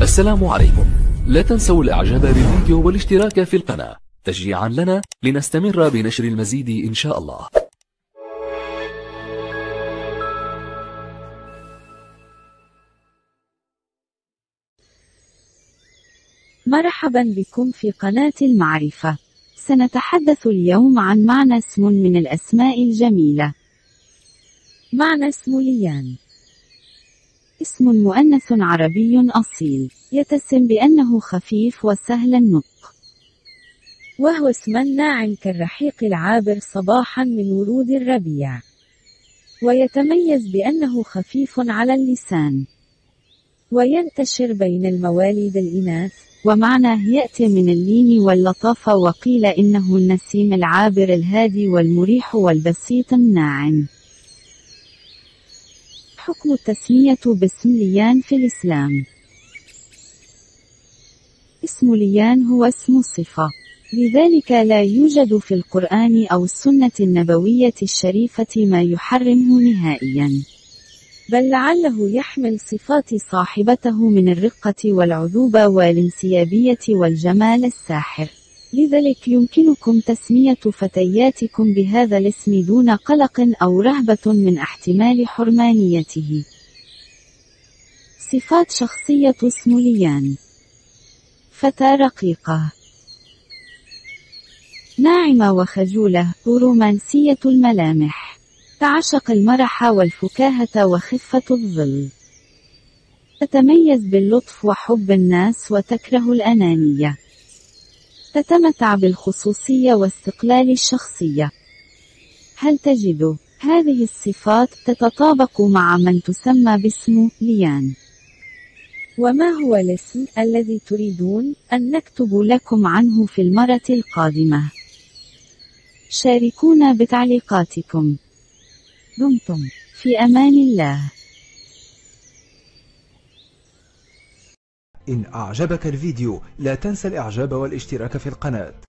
السلام عليكم. لا تنسوا الاعجاب بالفيديو والاشتراك في القناة تشجيعا لنا لنستمر بنشر المزيد إن شاء الله. مرحبا بكم في قناة المعرفة. سنتحدث اليوم عن معنى اسم من الأسماء الجميلة. معنى اسم ليان: اسم مؤنث عربي أصيل، يتسم بأنه خفيف وسهل النطق، وهو اسم ناعم كالرحيق العابر صباحا من ورود الربيع، ويتميز بأنه خفيف على اللسان، وينتشر بين المواليد الإناث، ومعناه يأتي من اللين واللطافة، وقيل إنه النسيم العابر الهادي والمريح والبسيط الناعم. حكم التسمية باسم ليان في الإسلام: اسم ليان هو اسم صفة، لذلك لا يوجد في القرآن أو السنة النبوية الشريفة ما يحرمه نهائيا، بل لعله يحمل صفات صاحبته من الرقة والعذوبة والانسيابية والجمال الساحر، لذلك يمكنكم تسمية فتياتكم بهذا الاسم دون قلق أو رهبة من احتمال حرمانيته. صفات شخصية اسم ليان: فتاة رقيقة، ناعمة وخجولة، رومانسية الملامح، تعشق المرح والفكاهة وخفة الظل، تتميز باللطف وحب الناس وتكره الأنانية، تتمتع بالخصوصية واستقلال الشخصية. هل تجد هذه الصفات تتطابق مع من تسمى باسم ليان؟ وما هو الاسم الذي تريدون أن نكتب لكم عنه في المرة القادمة؟ شاركونا بتعليقاتكم. دمتم في أمان الله. إن أعجبك الفيديو لا تنسى الإعجاب والاشتراك في القناة.